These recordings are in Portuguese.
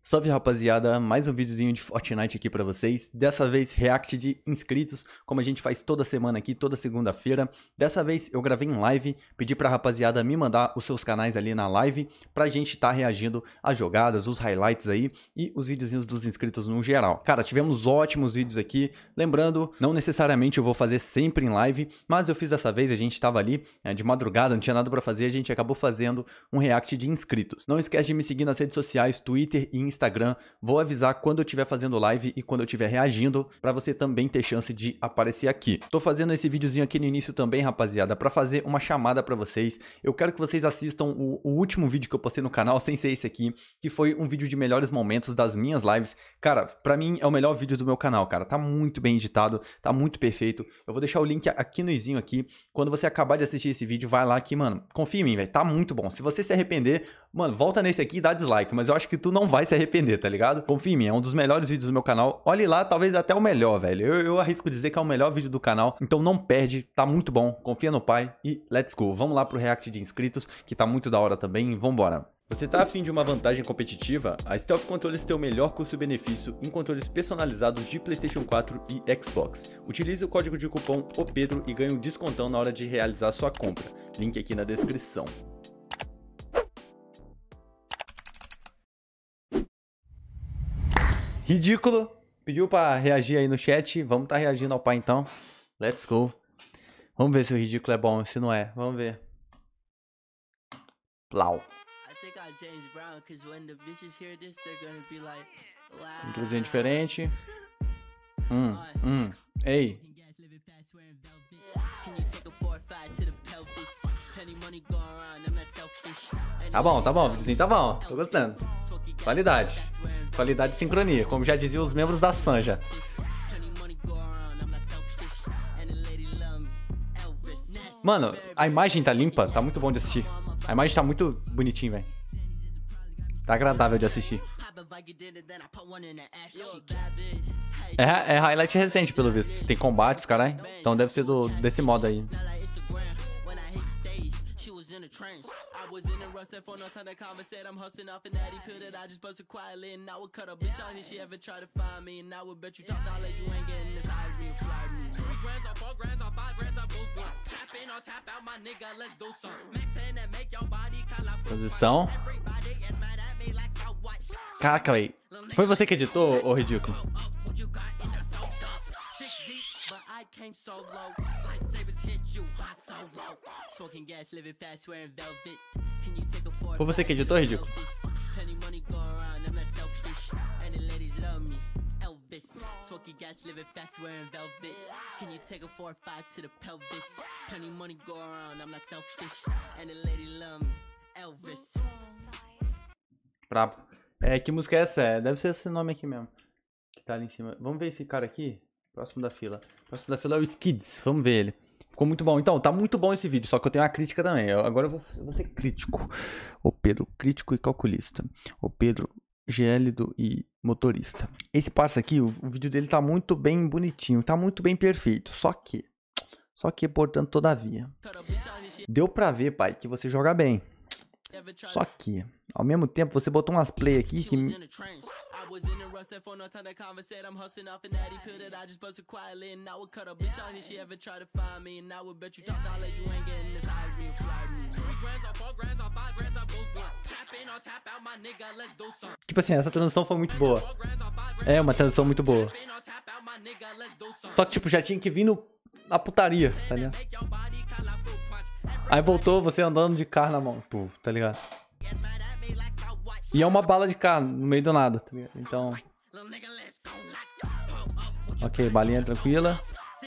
Salve rapaziada, mais um videozinho de Fortnite aqui pra vocês. Dessa vez react de inscritos, como a gente faz toda semana aqui, toda segunda-feira. Dessa vez eu gravei em live, pedi pra rapaziada me mandar os seus canais ali na live pra gente tá reagindo às jogadas, os highlights aí e os videozinhos dos inscritos no geral. Cara, tivemos ótimos vídeos aqui, lembrando, não necessariamente eu vou fazer sempre em live, mas eu fiz dessa vez, a gente tava ali de madrugada, não tinha nada pra fazer, a gente acabou fazendo um react de inscritos. Não esquece de me seguir nas redes sociais, Twitter e Instagram, vou avisar quando eu estiver fazendo live e quando eu estiver reagindo, pra você também ter chance de aparecer aqui. Tô fazendo esse videozinho aqui no início também, rapaziada, pra fazer uma chamada pra vocês. Eu quero que vocês assistam o último vídeo que eu postei no canal, sem ser esse aqui, que foi um vídeo de melhores momentos das minhas lives. Cara, pra mim é o melhor vídeo do meu canal, cara. Tá muito bem editado, tá muito perfeito. Eu vou deixar o link aqui no izinho aqui. Quando você acabar de assistir esse vídeo, vai lá que, mano, confia em mim, velho. Tá muito bom. Se você se arrepender, mano, volta nesse aqui e dá dislike, mas eu acho que tu não vai se arrepender, tá ligado? Confia em mim, é um dos melhores vídeos do meu canal. Olhe lá, talvez até o melhor, velho. Eu arrisco dizer que é o melhor vídeo do canal, então não perde, tá muito bom. Confia no pai e let's go. Vamos lá pro react de inscritos, que tá muito da hora também, vambora. Você tá afim de uma vantagem competitiva? A Stealth Controles tem o melhor custo-benefício em controles personalizados de PlayStation 4 e Xbox. Utilize o código de cupom OPEDRO e ganhe um descontão na hora de realizar sua compra. Link aqui na descrição. Ridículo. Pediu pra reagir aí no chat. Vamos tá reagindo ao pai então. Let's go. Vamos ver se o ridículo é bom, se não é. Vamos ver. Plau. Inclusive diferente. Ei. Tá bom, vizinho, tá bom. Tô gostando. Qualidade. Qualidade e sincronia, como já diziam os membros da Sanja. Mano, a imagem tá limpa, tá muito bom de assistir. A imagem tá muito bonitinha, velho. Tá agradável de assistir. É highlight recente, pelo visto. Tem combates, caralho. Então deve ser desse modo aí. Posição. Caraca, véi. Foi você que editou, ô ridículo? Foi você que editou, ridículo? Brabo. Que música é essa? Deve ser esse nome aqui mesmo. Que tá ali em cima. Vamos ver esse cara aqui. Próximo da fila. Próximo da fila é o Skids. Vamos ver ele. Ficou muito bom. Então, tá muito bom esse vídeo. Só que eu tenho uma crítica também. Agora eu vou ser crítico. O Pedro, crítico e calculista. O Pedro, gélido e motorista. Esse parça aqui, o vídeo dele tá muito bem bonitinho. Tá muito bem perfeito. Só que, portanto, todavia. Deu pra ver, pai, que você joga bem. Só que, ao mesmo tempo, você botou umas play aqui que... Tipo assim, essa transição foi muito boa. É uma transição muito boa. Só que, tipo, já tinha que vir na putaria, tá ligado? Aí voltou você andando de carro na mão, pô, tá ligado? E é uma bala de carro no meio do nada, tá ligado? Então... Ok, balinha tranquila.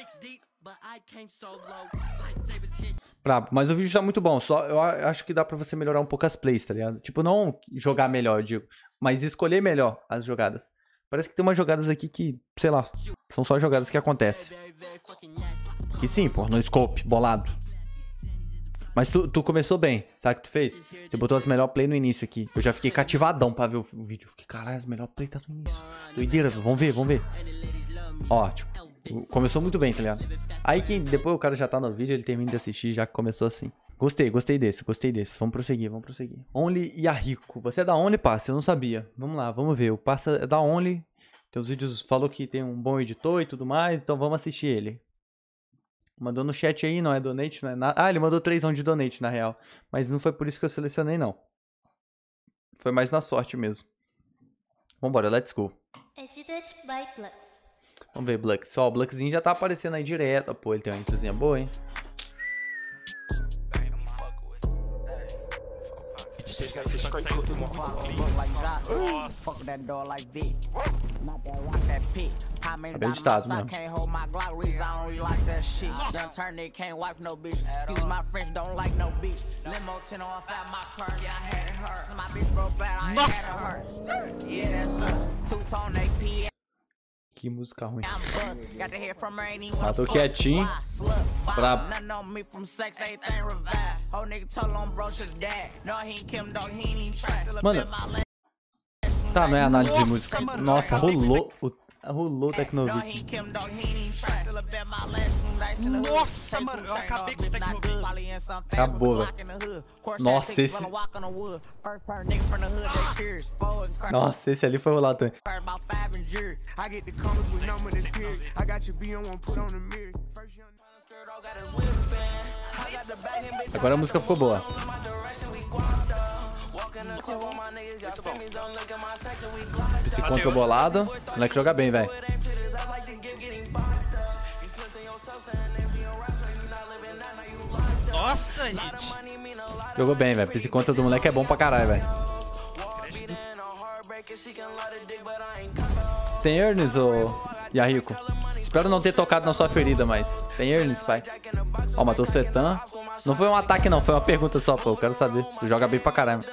Brabo, mas o vídeo tá muito bom. Só eu acho que dá pra você melhorar um pouco as plays, tá ligado? Tipo, não jogar melhor, eu digo, mas escolher melhor as jogadas. Parece que tem umas jogadas aqui que, sei lá, são só jogadas que acontecem. Que sim, pô, no scope, bolado. Mas tu começou bem, sabe o que tu fez? Você botou as melhores play no início aqui. Eu já fiquei cativadão pra ver o vídeo. Eu fiquei, caralho, as melhores play tá no início. Doideira, vamos ver. Ó, tipo, começou muito bem, tá ligado? Aí que depois o cara já tá no vídeo, ele termina de assistir, já começou assim. Gostei desse. Vamos prosseguir. Only e a Rico. Você é da Only, Passa? Eu não sabia. Vamos lá, vamos ver. O Passa é da Only. Tem os vídeos, falou que tem um bom editor e tudo mais, então vamos assistir ele. Mandou no chat aí, não é donate, não é nada. Ah, ele mandou 3 de donate, na real. Mas não foi por isso que eu selecionei, não. Foi mais na sorte mesmo. Vambora, let's go. Vamos ver, Blux. Ó, o Bluxzinho já tá aparecendo aí direto. Pô, ele tem uma introzinha boa, hein? Tá bem editado mesmo. Que música ruim. Ah, tô quietinho. Brabo. Mano. Tá, não é análise de música. Nossa, rolou o Tecnobeat. Nossa, mano, eu acabei com o Tecnobeat. Acabou, velho. Nossa, esse... Nossa, esse ali foi rolado também. Agora a música ficou boa. Esse contra bolado. O moleque joga bem, velho. Nossa, Hit. Jogou bem, velho. Esse contra do moleque é bom pra caralho, velho. Tem Ernest, ô Yahiko? Espero não ter tocado na sua ferida, mas tem Ernest, pai. Ó, matou o Setan. Não foi um ataque, não. Foi uma pergunta só, pô. Eu quero saber. Tu joga bem pra caralho.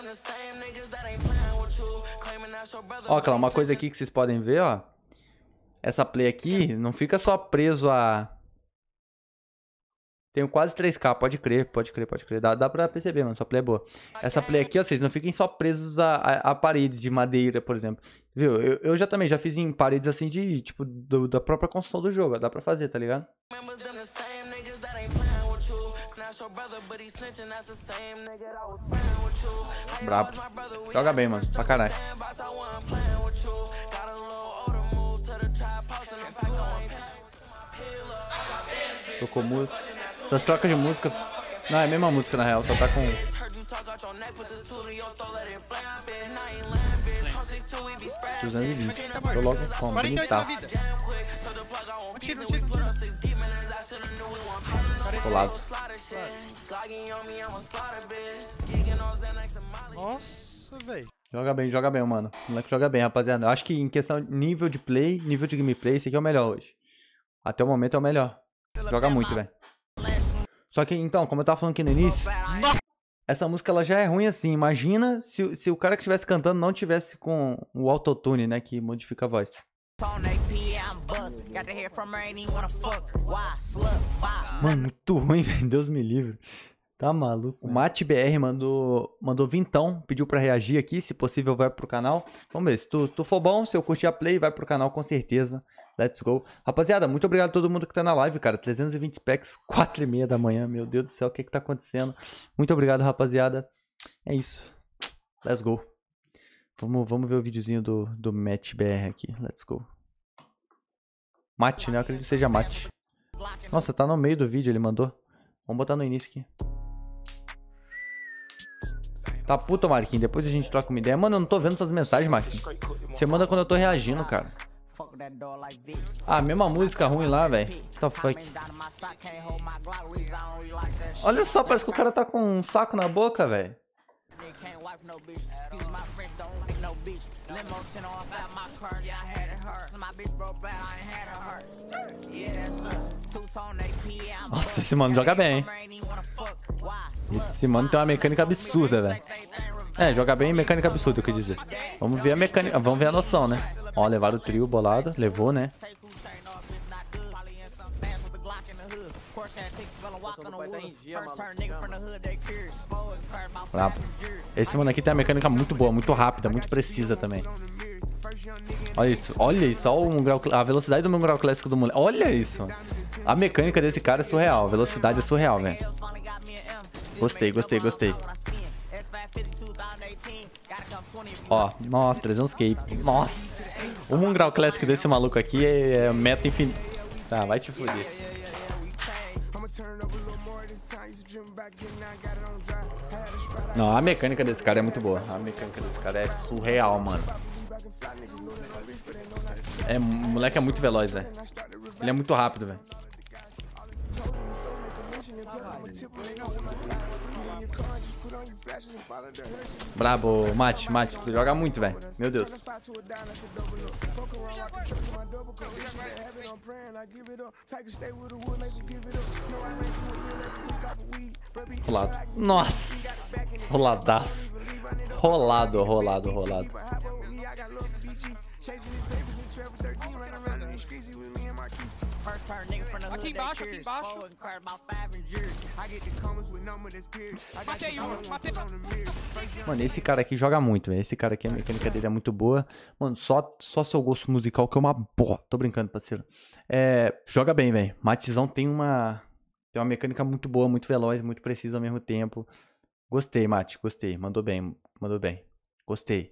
Ó, claro, uma coisa aqui que vocês podem ver, ó. Essa play aqui não fica só preso a... Tenho quase 3k, pode crer. Dá pra perceber, mano, essa play é boa. Essa play aqui, ó, vocês não fiquem só presos a paredes de madeira, por exemplo. Viu? Eu já também, já fiz em paredes assim de, tipo, da própria construção do jogo. Dá pra fazer, tá ligado? Brabo. Joga bem, mano, pra caralho. Tocou música. Essas trocas de música. Não, é a mesma música na real, só tá com... $220. Tô logo com bonita. Colado. Nossa, velho. Joga bem, mano. O moleque joga bem, rapaziada. Eu acho que em questão de nível de play, nível de gameplay, esse aqui é o melhor hoje. Até o momento é o melhor. Joga muito, velho. Só que, então, como eu tava falando aqui no início, essa música ela já é ruim assim. Imagina se o cara que estivesse cantando não tivesse com o autotune, né, que modifica a voz. Mano, muito ruim, velho. Deus me livre. Tá maluco. O MatBR mandou vintão, pediu pra reagir aqui. Se possível, vai pro canal. Vamos ver. Se tu for bom, se eu curtir a play, vai pro canal com certeza. Let's go. Rapaziada, muito obrigado a todo mundo que tá na live, cara. 320 packs, 4h30 da manhã. Meu Deus do céu, o que tá acontecendo? Muito obrigado, rapaziada. É isso. Let's go. Vamos ver o videozinho do MatBR aqui. Let's go. Mate, né? Eu acredito que seja Mate. Nossa, tá no meio do vídeo, ele mandou. Vamos botar no início aqui. Tá puta, Marquinhos. Depois a gente troca uma ideia. Mano, eu não tô vendo suas mensagens, Marquinhos. Você manda quando eu tô reagindo, cara. Ah, mesma música ruim lá, velho. What the fuck? Olha só, parece que o cara tá com um saco na boca, velho. Nossa, esse mano joga bem, hein? Esse mano tem uma mecânica absurda, velho. É, joga bem mecânica absurda, eu quero dizer. Vamos ver a mecânica, vamos ver a noção, né? Ó, levaram o trio bolado, levou, né? Brabo. Esse mano aqui tem uma mecânica muito boa, muito rápida, muito precisa também. Olha isso, olha a velocidade do meu grau clássico do moleque. Olha isso. A mecânica desse cara é surreal, a velocidade é surreal, velho. Gostei, gostei, gostei. Ó, nossa, 300k. Nossa. O Mungrau Classic desse maluco aqui é meta infinita. Tá, vai te fuder. Não, a mecânica desse cara é muito boa. A mecânica desse cara é surreal, mano. O moleque é muito veloz, velho. Ele é muito rápido, velho. Brabo, Mate, tu joga muito, velho. Meu Deus. Rolado. Nossa. Roladaço. Rolado. Aqui embaixo. Matei um, matei. Mano, esse cara aqui joga muito, velho. Esse cara aqui, a mecânica dele é muito boa. Mano, só seu gosto musical que é uma boa. Tô brincando, parceiro. Joga bem, velho. Matizão tem uma mecânica muito boa, muito veloz, muito precisa ao mesmo tempo. Gostei, Mate. Gostei. Mandou bem. Gostei.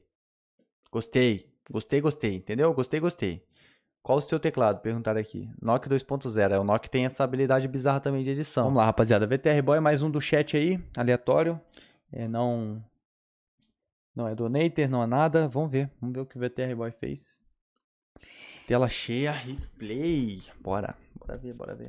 Entendeu? Gostei. Qual o seu teclado? Perguntaram aqui. Nock 2.0. O Nock tem essa habilidade bizarra também de edição. Vamos lá, rapaziada. VTR Boy, mais um do chat aí. Aleatório. Não é donator, não é nada. Vamos ver o que o VTR Boy fez. Tela cheia, replay. Bora ver.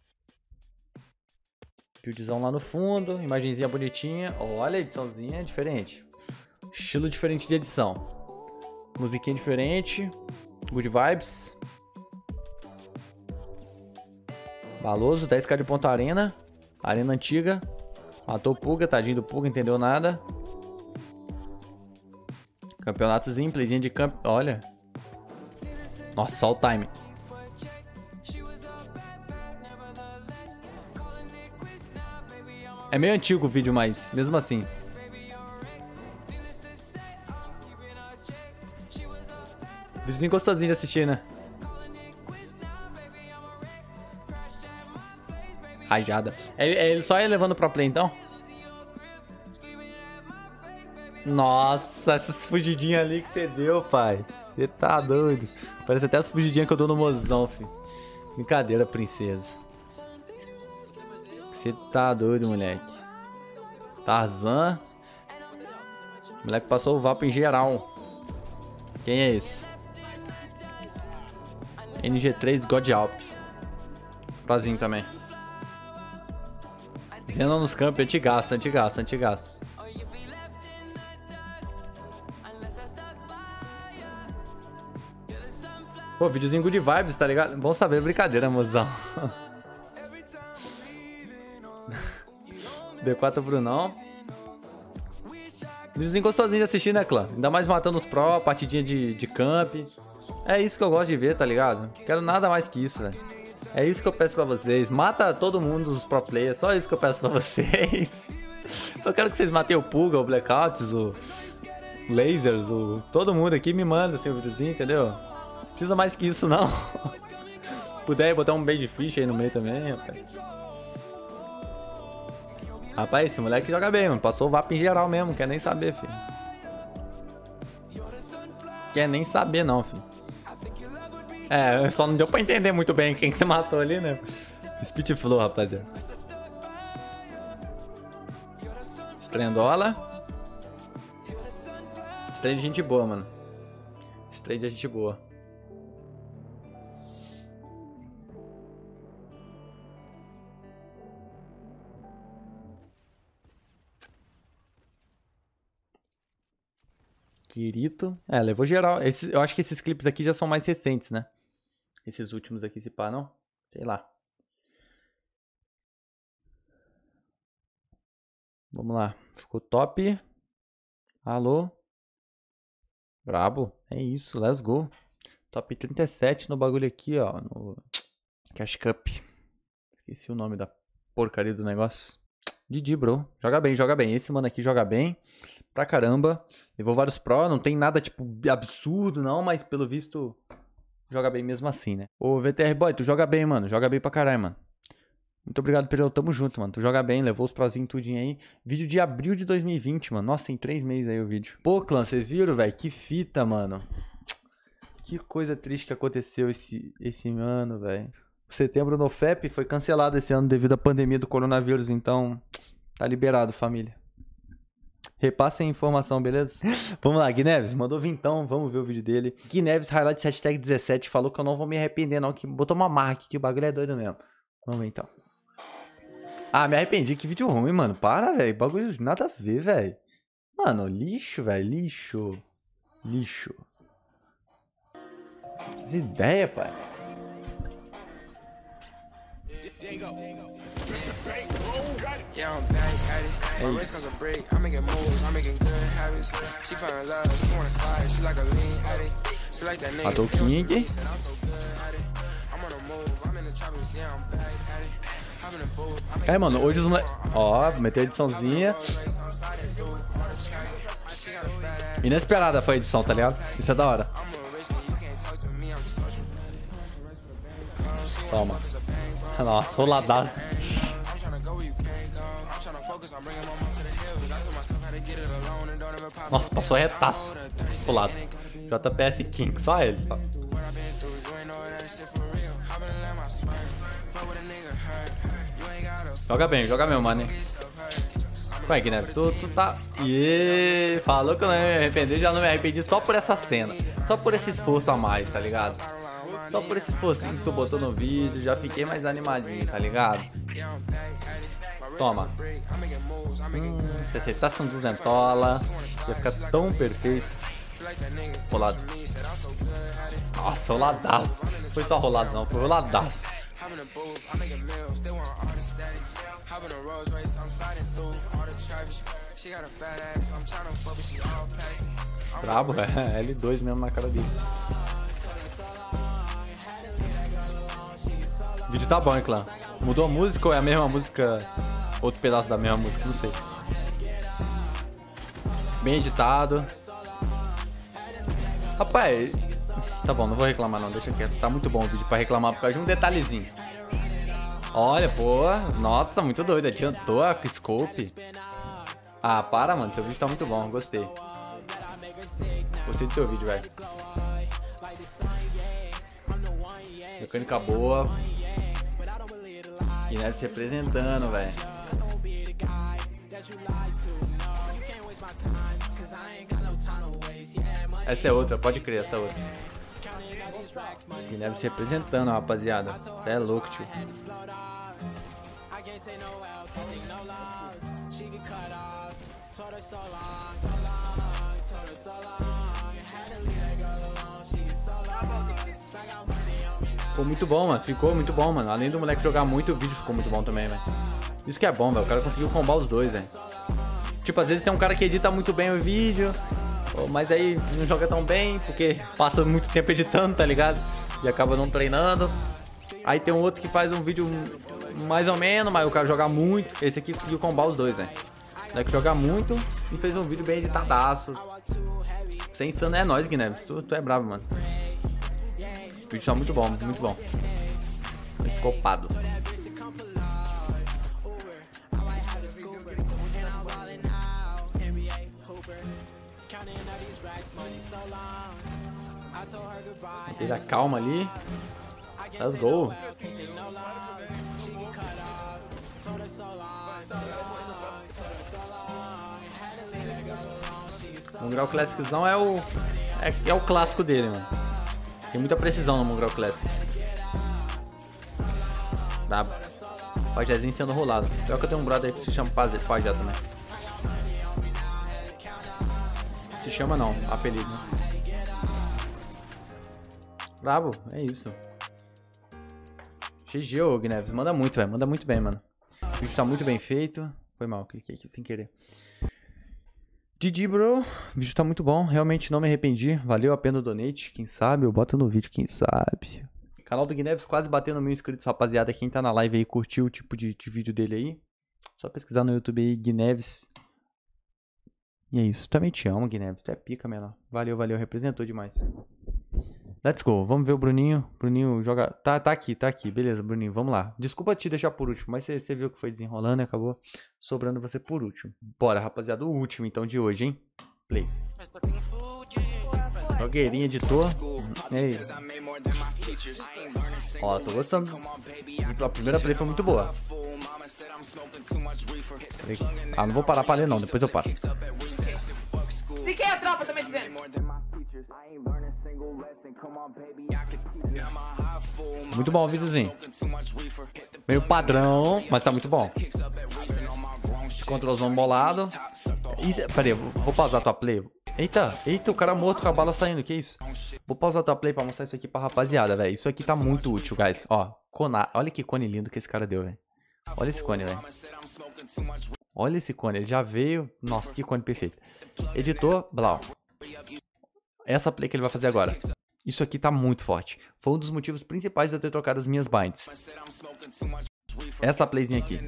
Buildzão lá no fundo. Imagenzinha bonitinha. Olha a ediçãozinha diferente. Estilo diferente de edição. Musiquinha diferente. Good vibes. Baloso, 10k de ponto arena. Arena antiga. Matou o Puga, tadinho do Puga, entendeu nada. Campeonatozinho, playzinho de camp. Olha. Nossa, olha o time. É meio antigo o vídeo, mas mesmo assim. Videozinho gostosinho de assistir, né? Rajada. Ele só ia levando pro play, então? Nossa, essas fugidinhas ali que você deu, pai. Você tá doido. Parece até as fugidinhas que eu dou no mozão, filho. Brincadeira, princesa. Você tá doido, moleque. Tarzan. O moleque passou o vapo em geral. Quem é esse? NG3 God Alp. Prozinho também. Zenon nos campos, antigaço. Pô, videozinho good vibes, tá ligado? Bom saber, brincadeira, mozão. D4 Brunão. Videozinho gostosinho de assistir, né, clã? Ainda mais matando os pro, partidinha de camp. É isso que eu gosto de ver, tá ligado? Quero nada mais que isso, velho. É isso que eu peço pra vocês. Mata todo mundo, os pro players. Só isso que eu peço pra vocês. Só quero que vocês matem o Puga, o Blackouts, o Lasers, todo mundo aqui me manda assim, o videozinho, entendeu? Não precisa mais que isso, não. Puder botar um bait fish aí no meio também, rapaz. Rapaz, esse moleque joga bem, mano. Passou o VAP em geral mesmo. Quer nem saber, filho. Quer nem saber, não, filho. Só não deu pra entender muito bem quem que você matou ali, né? Spit Flow, rapaziada. Estrendola. Estreia de gente boa, mano. Estreia de gente boa. Kirito. Levou geral. Eu acho que esses clipes aqui já são mais recentes, né? Esses últimos aqui, se pá, não? Sei lá. Vamos lá. Ficou top. Alô. Brabo. É isso, let's go. Top 37 no bagulho aqui, ó. No Cash Cup. Esqueci o nome da porcaria do negócio. GG, bro. Joga bem. Esse mano aqui joga bem. Pra caramba. Levou vários pro. Não tem nada, tipo, absurdo, não. Mas, pelo visto, joga bem mesmo assim, né? Ô, VTR Boy, tu joga bem, mano. Joga bem pra caralho, mano. Muito obrigado, Pedro. Tamo junto, mano. Tu joga bem, levou os prozinhos tudinho aí. Vídeo de abril de 2020, mano. Nossa, tem 3 meses aí o vídeo. Pô, clã, vocês viram, velho? Que fita, mano. Que coisa triste que aconteceu esse ano, velho. O setembro no FEP foi cancelado esse ano devido à pandemia do coronavírus, então tá liberado, família. Repassem a informação, beleza? Vamos lá, Gui Neves, mandou vintão, vamos ver o vídeo dele. Gui Neves, highlight hashtag 17, falou que eu não vou me arrepender não, que botou uma marca aqui, que o bagulho é doido mesmo. Vamos ver então. Ah, me arrependi, que vídeo ruim, mano. Para, velho, bagulho nada a ver, velho. Mano, lixo, velho, lixo. Lixo. Que ideia, pai. Yeah, I'm back at it. My wrist comes a break. I'm making moves. I'm making good habits. She fell in love. She wanna slide. She like a lean addict. She like that nigga. Matou o King aqui. I'm on a move. I'm in the tropics. Yeah, I'm back at it. I'm in the booth. É, mano, hoje os moleques... Ó, meteu a ediçãozinha. Inesperada foi a edição, tá ligado? Isso é da hora. Toma. Nossa, roladaço. Nossa, passou retaço. Rolado. JPS King, só ele, só. Joga bem, mano. Ué, Guilherme, tu tá... Iê, falou que eu não ia me arrepender, já não me arrependi só por essa cena. Só por esse esforço a mais, tá ligado? Só por esse esforço que tu botou no vídeo, já fiquei mais animadinho, tá ligado? Toma. Se acertasse um duzentola, ia ficar tão perfeito. Rolado. Nossa, roladaço. Foi só rolado não, foi roladaço. Brabo, é L2 mesmo na cara dele. O vídeo tá bom, hein, clã? Mudou a música ou é a mesma música? Outro pedaço da mesma música, não sei. Bem editado. Rapaz, tá bom, não vou reclamar não, deixa quieto. Tá muito bom o vídeo pra reclamar por causa de um detalhezinho. Olha, pô, nossa, muito doido, adiantou a scope. Ah, para, mano, seu vídeo tá muito bom, gostei. Gostei do seu vídeo, velho. Mecânica boa. E Neves se representando, velho. Essa é outra, pode crer, essa é outra. E Neves se representando, rapaziada. Você é louco, tio. Ficou muito bom, mano. Ficou muito bom, mano. Além do moleque jogar muito, o vídeo ficou muito bom também, velho. Isso que é bom, velho. O cara conseguiu combar os dois, velho. Tipo, às vezes tem um cara que edita muito bem o vídeo, mas aí não joga tão bem, porque passa muito tempo editando, tá ligado? E acaba não treinando. Aí tem um outro que faz um vídeo mais ou menos, mas o cara joga muito. Esse aqui conseguiu combar os dois, velho. O moleque joga muito e fez um vídeo bem editadaço. Você é insano, é nóis, Guilherme. Tu é bravo, mano. O vídeo tá muito bom, muito bom. Ficou pado. Teve a calma ali. Let's go. O Grau Classiczão é o clássico dele, mano. Tem muita precisão no Mongrel Classic. Brabo. Pajezinho sendo rolado. Pior que eu tenho um brother que se chama Pajé também. Se chama não, apelido, né? Brabo, é isso. GG, ô Gneves. Manda muito, velho. Manda muito bem, mano. O vídeo tá muito bem feito. Foi mal, cliquei aqui sem querer. GG, bro. O vídeo tá muito bom. Realmente não me arrependi. Valeu a pena o donate. Quem sabe eu boto no vídeo, quem sabe. Canal do Gneves quase batendo 1000 inscritos, rapaziada. Quem tá na live aí curtiu o tipo de vídeo dele aí. Só pesquisar no YouTube aí, Gneves. E é isso. Também te amo, Gneves. Tu é pica, menor. Valeu, valeu. Representou demais. Let's go. Vamos ver o Bruninho. Bruninho joga... Tá aqui. Beleza, Bruninho, vamos lá. Desculpa te deixar por último, mas você viu que foi desenrolando e acabou sobrando você por último. Bora, rapaziada, o último então de hoje, hein? Play. Jogueirinha, editor. Ei. Ó, tô gostando. A primeira play foi muito boa. Ah, não vou parar pra ler não, depois eu paro. Fiquei a tropa, também dizendo. Muito bom o videozinho. Meio padrão, mas tá muito bom. Controlzão bolado. Pera aí, vou pausar a tua play. Eita, o cara morto com a bala saindo, que isso? Vou pausar a tua play pra mostrar isso aqui pra rapaziada, velho. Isso aqui tá muito útil, guys. Ó, olha que cone lindo que esse cara deu, velho. Olha esse cone, velho. Olha esse cone, ele já veio. Nossa, que cone perfeito. Editor, blau. Essa play que ele vai fazer agora. Isso aqui tá muito forte. Foi um dos motivos principais de eu ter trocado as minhas binds. Essa playzinha aqui.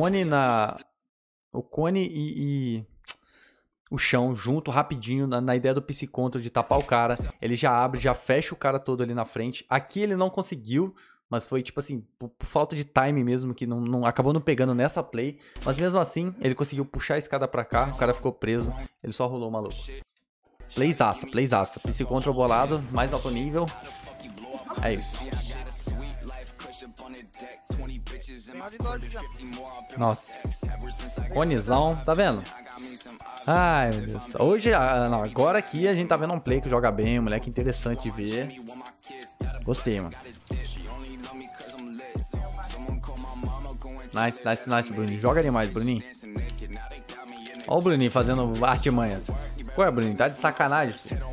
O cone e o chão junto rapidinho na ideia do Psycontrol de tapar o cara. Ele já abre, já fecha o cara todo ali na frente. Aqui ele não conseguiu, mas foi tipo assim, por falta de time mesmo, que não acabou não pegando nessa play. Mas mesmo assim, ele conseguiu puxar a escada pra cá, o cara ficou preso. Ele só rolou o maluco. Playzaça. Psycontrol bolado, mais alto nível. É isso. Nossa. Conizão, tá vendo? Ai, meu Deus. Hoje, não, agora aqui a gente tá vendo um play que joga bem, moleque interessante de ver. Gostei, mano. Nice, Bruninho. Joga demais, Bruninho. Ó o Bruninho fazendo artimanhas. Qual é, Bruninho? Tá de sacanagem, filho.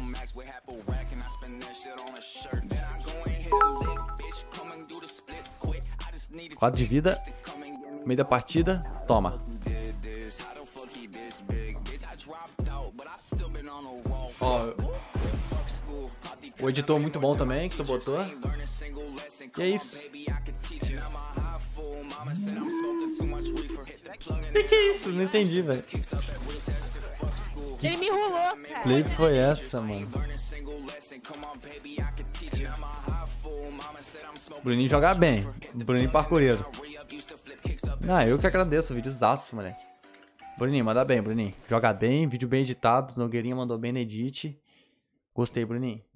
4 de vida. Meio da partida. Toma. Ó, o editor muito bom também que tu botou. E é isso. Que é isso? Não entendi, velho. Ele me enrolou, cara. Play foi essa, mano? Bruninho joga bem. Bruninho parkoureiro. Ah, eu que agradeço. Videozaço, moleque. Bruninho, manda bem, Bruninho. Joga bem, vídeo bem editado. Nogueirinha mandou bem na edit. Gostei, Bruninho.